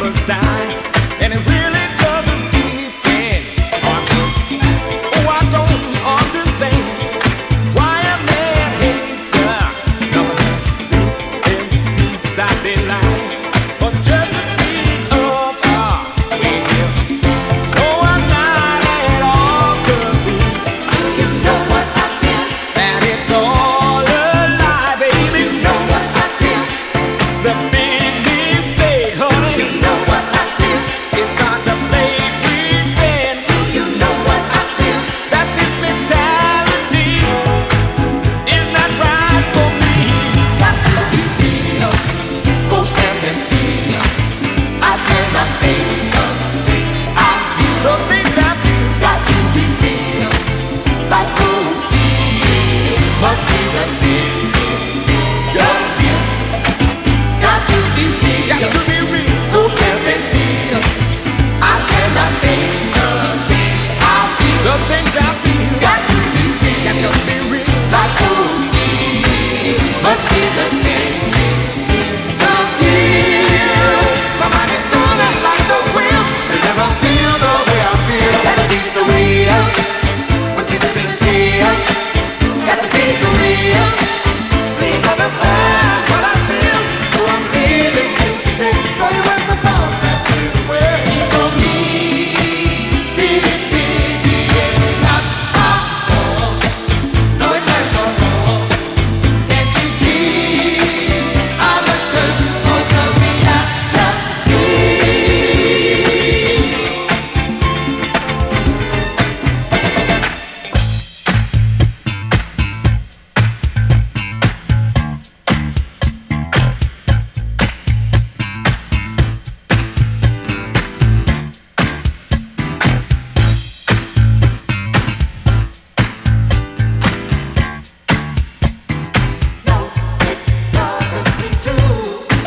must die, and it really doesn't depend on him. Oh, I don't understand why a man hates another man's inside their lives, but just the speed of our will. No, I'm not at all convinced. Do you know what I feel? That it's all a lie, baby. You know what I feel? It's a big mistake, honey. You know what I feel? It's hard to play pretend. Do you know what I feel? That this mentality is not right for me. Got to be real. Go stand and see. I cannot think of things I feel. The things I feel, Got to be real. Like cold steel. Must be the sense in your deal. Got to be real. got to be real. Go stand and see. I cannot think of things I feel. The things I feel, Got to be got real. to be real. Like cold steel. Must be the sense in the deal. My mind is turning like the wheel. You never feel the way I feel. Gotta be so real. With precision and skill. Gotta be so real. Please understand what I feel. So I'm leaving you today. Play with the thoughts that feel away. See, for me, this city is not our home. No, it's not so wrong. Can't you see? I'm a search for the reality. No, it doesn't seem true.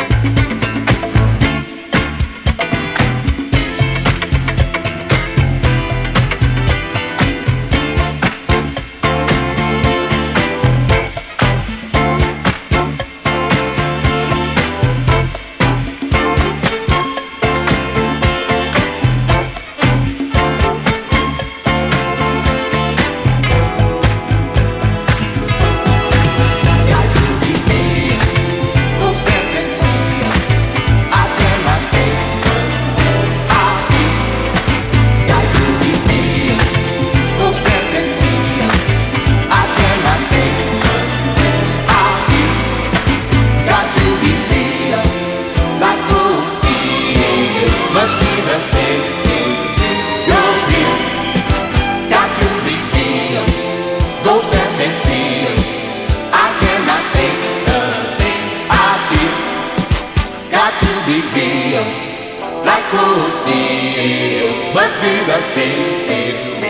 Got to be real. Go stand and see. I cannot think of things I feel. Got to be real. Go stand and see. I cannot think of things I feel. Got to be real. Like cold steel. Must be the sense in your deal. Got to be real. Go stand and see. I cannot think the things I feel. Got to be real. Like cold steel. Must be the sense in